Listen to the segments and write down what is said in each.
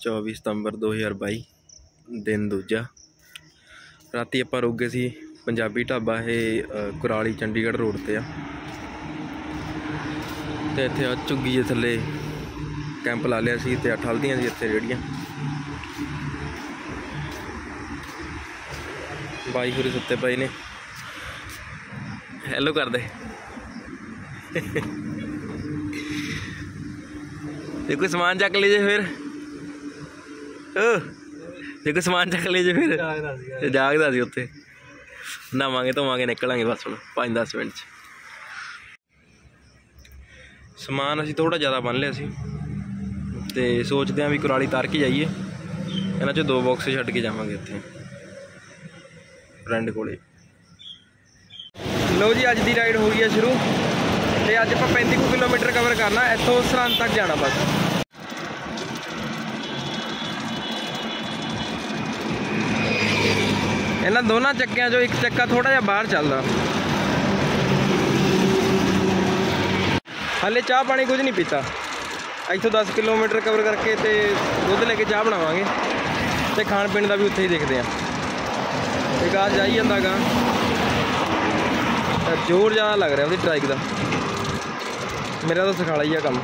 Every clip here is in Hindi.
24 सितंबर 2022 दिन दूजा। राती आपां रुक गए सी पंजाबी ढाबा, ये कुराली चंडीगढ़ रोड ते आ। ते इत्थे झुग्गी जे थल्ले कैंप ला लिया सी ते ठलदियां सी इत्थे रेहड़ियां। बाई होरी सुत्ते पए ने, हैलो कर दे। जे कोई समान चक लीजिए फिर, जे कोई समान चक लीजिए फिर। जागदा सी उत्थे, नहावांगे धोवांगे निकलांगे बस हुण 5-10 मिनट च। समान असीं थोड़ा ज़्यादा बन लिया सी ते सोचते हैं भी कुराली तार के जाइए। इन्हां चों 2 बॉक्स छड्ड के जावांगे उत्थे फ्रेंड कोले। लो जी, अज दी राइड हो गई है शुरू ते अज आपां 35 किलोमीटर कवर करना, इत्थों सरहंद तक जाना बस। इन्हां दोनों चक्कियां चों एक चक्का थोड़ा जिहा बाहर चलदा। हाले चाह पानी कुछ नहीं पीता। इत्थों 10 किलोमीटर कवर करके ते दुध लेके चाह बनावांगे ते खाण पीण दा भी उत्थे ही देखदे आं। विकास जाई जांदा गा, जोर ज़्यादा लग रहा उसकी ट्राइक का। मेरा तो सखाला ही है काम।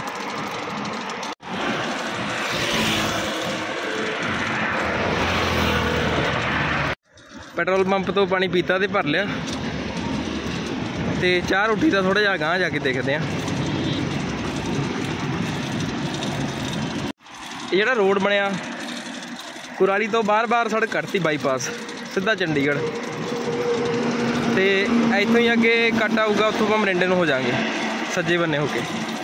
पेट्रोल पंप तो पानी पीता तो भर लिया ते चाह रोटी का थोड़ा जहा गांह जाके देखते हैं। ये रोड बनया कुराली तो बार सड़क कटती बाईपास सीधा चंडीगढ़ ते इतों ही अगे कट आऊगा, उतों हम मरिंडे हो जाएंगे सज्जे बन्ने होके।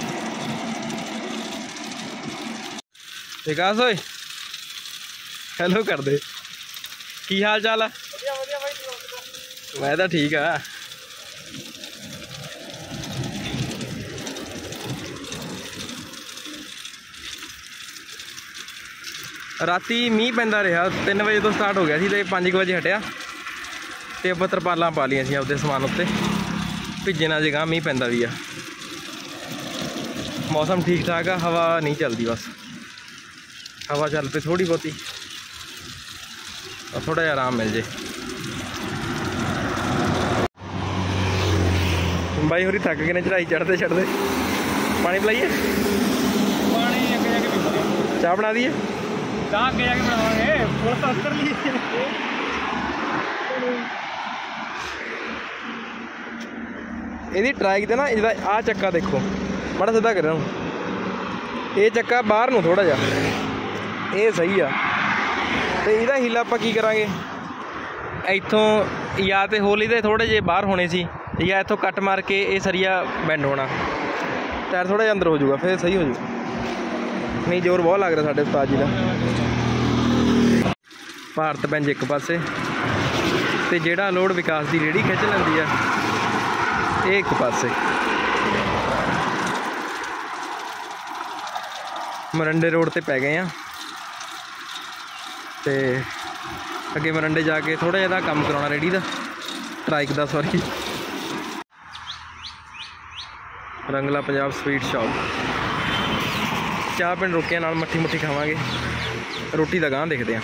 विकास होए हैलो कर दे, की हाल चाल है? मैं तो ठीक है। राती मीह पैंदा रहा, 3 बजे तो स्टार्ट हो गया सी ते 5 बजे हटिया ते आप तरपालां पा लिया सी आपदे समान उत्ते, भिजे ना जगह मीह पैंदा भी आ। मौसम ठीक ठाक है, हवा नहीं चलती, बस हवा चल पे थोड़ी बहुती और थोड़ा जिहा आराम मिल जाए। बाई होरी थक गए ने चढ़ाई चढ़ते चढ़ते। पानी पिलाइए, पानी अगे जाके पीवांगे। चाह बना दिए, चाह अगे जाके बनावांगे। पुल तो उतर ली। ਇਹਦੀ ਟਰੈਕ ਤੇ ਨਾ ਇਹਦਾ ਆ ਚੱਕਾ ਦੇਖੋ, ਬੜਾ ਸਿੱਧਾ ਕਰਿਆ ਹੁਣ। ਇਹ ਚੱਕਾ ਬਾਹਰ ਨੂੰ ਥੋੜਾ ਜਿਹਾ, ਇਹ ਸਹੀ ਆ। ਤੇ ਇਹਦਾ ਹੀਲਾ ਆਪਾਂ ਕੀ ਕਰਾਂਗੇ, ਇੱਥੋਂ ਜਾਂ ਤੇ ਹੋਲੀ ਦੇ ਥੋੜੇ ਜਿਹੇ ਬਾਹਰ ਹੋਣੇ ਸੀ, ਜਾਂ ਇੱਥੋਂ ਕੱਟ ਮਾਰ ਕੇ ਇਹ ਸਰੀਆ ਬੈਂਡ ਹੋਣਾ, ਟਾਇਰ ਥੋੜਾ ਜਿਹਾ ਅੰਦਰ ਹੋ ਜਾਊਗਾ, ਫਿਰ ਸਹੀ ਹੋ ਜਾਊਗਾ। ਨਹੀਂ ਜ਼ੋਰ ਬਹੁਤ ਲੱਗ ਰਿਹਾ ਸਾਡੇ ਉਸਤਾਦ ਜੀ ਦਾ। ਭਾਰਤ ਬੈਂਜ ਇੱਕ ਪਾਸੇ ਤੇ ਜਿਹੜਾ ਲੋਡ ਵਿਕਾਸ ਦੀ ਰੇਹੜੀ ਖਿੱਚ ਲੈਂਦੀ ਆ ਇਹ ਇੱਕ ਪਾਸੇ। ਮਰੰਡੇ रोड ਤੇ ਪੈ ਗਏ ਆ ਤੇ ਅੱਗੇ ਮਰੰਡੇ ਜਾ ਕੇ ਥੋੜਾ ਜਿਹਾ ਕੰਮ ਕਰਾਉਣਾ ਰੇਹੜੀ ਦਾ, ਟਰਾਈਕ ਦਾ sorry. Rangla Punjab sweet shop. चाह पिंड रुके नाल मट्ठी मुट्ठी खावांगे, रोटी का गांह देखते हैं।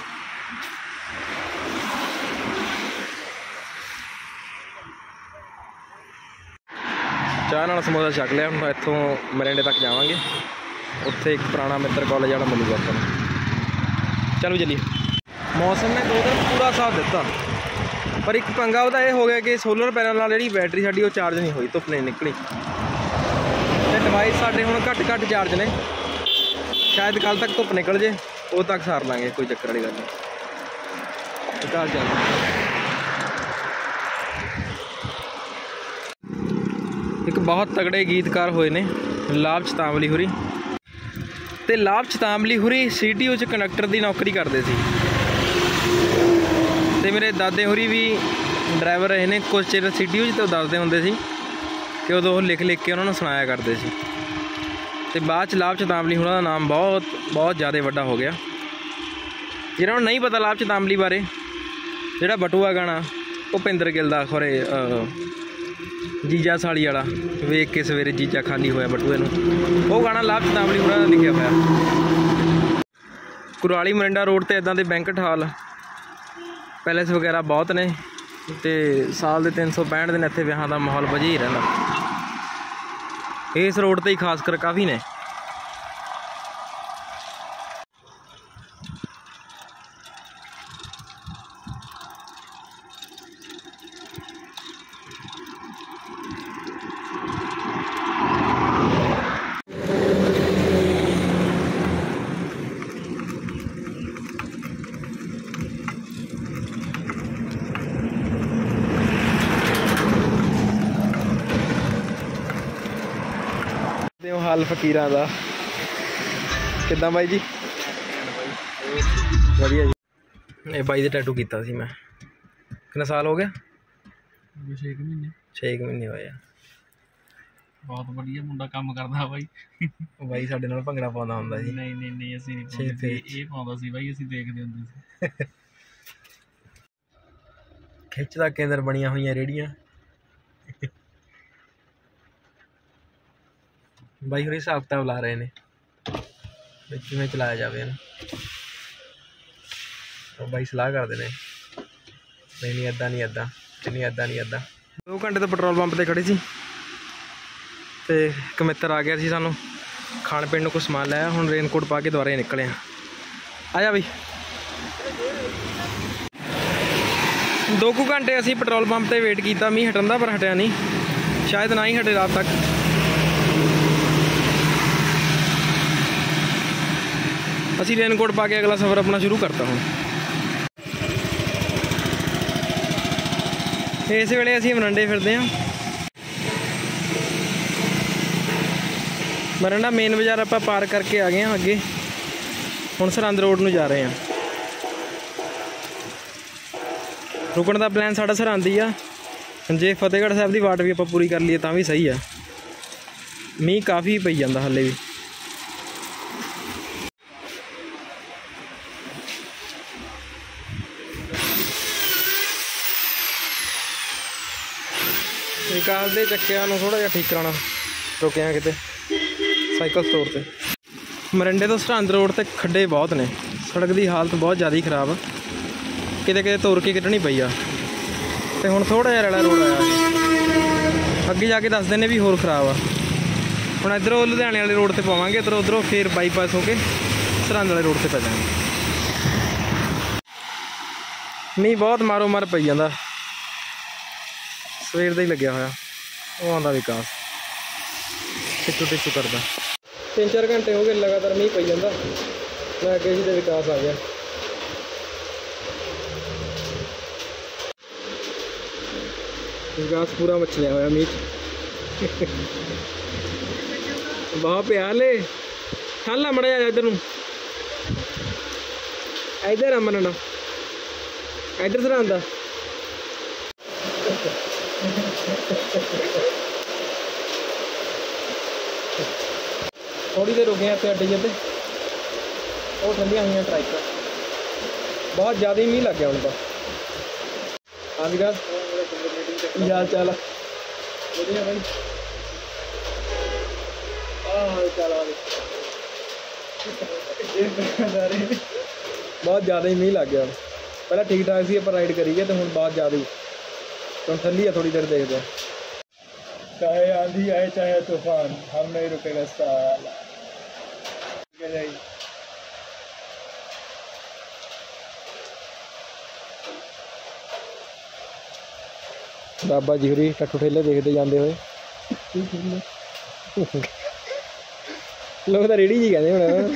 चाह नाल समोसा छक लिया, हम इत्थों मरिंडे तक जावांगे, उत्थे एक पुराना मित्र कॉलेज वाला मिलूगा अपन। चलो चलिए। मौसम ने 2 दिन पूरा साथ दिता, पर एक पंगा उहदा यह हो गया कि सोलर पैनल नाल जिहड़ी बैटरी साडी वो चार्ज नहीं हुई, धुप्प नहीं निकली ते डिवाइस साडे हुण घट चार्ज ने। शायद कल तक धुप्प निकल जे, उद तक सार लांगे, कोई चक्कर वाली गल नहीं। घर जाना एक बहुत तगड़े गीतकार होए ने लाभ चतांवली हुरी, ते लाभ चतांवली हुरी CTO च कंडक्टर की नौकरी करते सी ते मेरे दादे होरी भी ड्राइवर रहे ने कुछ चिर CTO च। तो दसदे हुंदे सी कि उदों लिख के उन्होंने सुनाया करते सी ते बाद च लाभ चतांवली हुणां दा नाम बहुत ज़्यादा वड्डा हो गया। जिन्हां नूं नहीं पता लाभ चतांवली बारे, जिहड़ा बटुआ गाना भुपिंदर गिल दा खोरे जीजा साली वाला, वेख के सवेरे जीजा खाली होया बटुए नूं, वो गाना लाभ चतांवली हुणां दा लिखिया होया। कुराली मोरिंडा रोड ते इदां दे बैंकट हाल पैलेस वगैरह बहुत ने ते साल दे 365 दिन इत्थे विआहां दा माहौल वजिया ही रहिंदा। इस रोड ते ही खास कर काफ़ी ने। हाल फकीरां दा किद्दां बाई जी? वधिया जी। ये बाई दे टैटू कीता सी मैं। कितना साल हो गया? 6 महीने। 6 महीने होए आ। बहुत बढ़िया मुंडा काम करदा बाई। बाई साडे नाल भंगड़ा पाउंदा हुंदा सी। नहीं असीं नहीं पाउंदे सी, ਇਹ ਪਾਉਂਦਾ ਸੀ ਬਾਈ, ਅਸੀਂ ਦੇਖਦੇ ਹੁੰਦੇ ਸੀ। खिच दा केंद्र बणियां होईयां रेहड़ियां। बाई होरी हिसाब किताब ला रहे ने किवें चलाया जावे ना। तो बाई सलाह करदे ने नहीं इदां नहीं इदां नहीं इदां नहीं इदां। 2 घंटे तो पेट्रोल पंप ते खड़े सी ते एक मित्र आ गया सी सानू खाण पीण नूं कुछ समान लाया। हुण रेनकोट पा के दुबारा निकले आ जा बई। 2 घंटे असी पेट्रोल पंप ते वेट किया मीह हटन दा, पर हटिया नहीं, शायद ना ही हटे रात तक। असी रेनकोट पा के अगला सफ़र अपना शुरू करता हूँ। इस वेले असी मरंडे फिरदे हैं। मरंडा मेन बाज़ार आप पार करके आ गए हैं अगे, हुण सरहंद रोड नूं जा रहे हैं। रुकण का प्लैन साडा सरहंद ही आ, जे फतेहगढ़ साहब की वाट भी आप पूरी कर लीए तां भी सही है। मीह काफ़ी पई जांदा हले भी। विकास के चक्किया थोड़ा जिहा ठीक कराना, रुके हैं किते साइकिल स्टोर से। मरिंडे तो सरहंद रोड ते खड्डे बहुत ने, सड़क की हालत बहुत ज़्यादा ही खराब, किते किते तुर के कड्ढनी पई आ। ते हुण थोड़ा जिहा रैला रोड आया, अगे जाके दसदे ने भी होर खराब आ। हुण इधरों लुधियाने वाले रोड ते पावांगे, उधरों फिर बाईपास होके सरहंद वाले रोड ते पै जाएंगे। मीह बहुत मारो मार पई जांदा, सवेर का ही लग्या होया। वो आंदा विकास टिचू टिचू करदा। 3-4 घंटे हो गए लगातार मीह पई जांदा। मैं अगे जी ते विकास आ गया। विकास पूरा मछलिया होया मीह बहुत प्याले ठल आ मड़ा जा इधर नूं, इधर आ मनना, इधर सरहंद थोड़ी देर रुके हैं इतने अड्डे जते, वो ठंडिया हुई ट्राइक बहुत ज़्यादा ही मीह लग गया उनका। हाँ विकास हाल चाल बढ़िया भाई। बहुत ज़्यादा ही मीह लग गया। पहले ठीक ठाक सी पर राइड करी गए तो हुण बहुत ज़्यादा ही तो ठंडी है। थोड़ी देर देखते हैं, चाहे आंधी आए चाहे तूफान हम नहीं रुकेगा साला। बाबा जी होरी टट्टू ठेले देखते जाते हुए लोग तो रेड़ी जी कहते होने।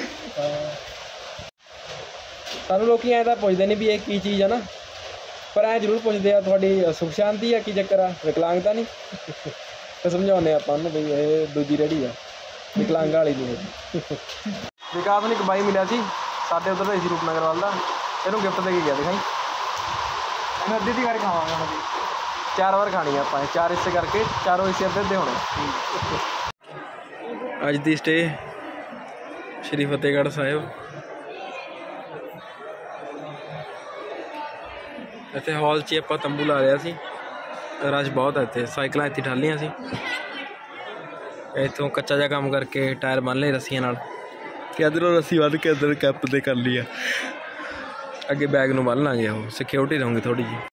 सानू लोग ऐ तो पुछते नहीं भी ये की चीज़ है ना, पर ऐ जरूर पुछते हैं थोड़ी सुख शांति है की चक्कर आ, विकलांगता नहीं। तो समझाने आप भी ये दूजी रेड़ी है विकलांगा वाली नहीं। विकास ने एक बाई मिला सी साढ़े उधर दा सी रूपनगर वाल का, इनू गिफ्ट दे के गया दिखाई। मैं अद्धी वारी खावांगा, 4 बार खानी है आप, 4 हिस्से करके चारों हिस्से अद्धे अद्धे होने। अज की स्टे श्री फतेहगढ़ साहिब। इतने हॉल च आप तंबू ला लिया सी, रश बहुत है इतने, साइकिल इतनी ठालियां सी। इतों कच्चा जहा काम करके टायर बन ले रस्सियां नाल, कि इधरों रस्सी बन के इधर कैंप ते कर लिया। अगे बैग नूं बन लांगे, वो सिक्योरिटी रहूँगी थोड़ी जी।